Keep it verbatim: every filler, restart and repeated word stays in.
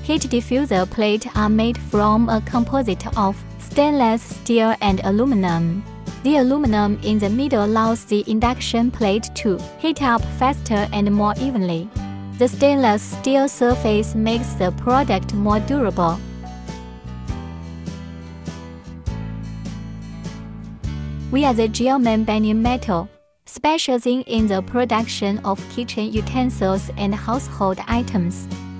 Heat diffuser plates are made from a composite of stainless steel and aluminum. The aluminum in the middle allows the induction plate to heat up faster and more evenly. The stainless steel surface makes the product more durable. We are the German Banian Metal, specializing in the production of kitchen utensils and household items.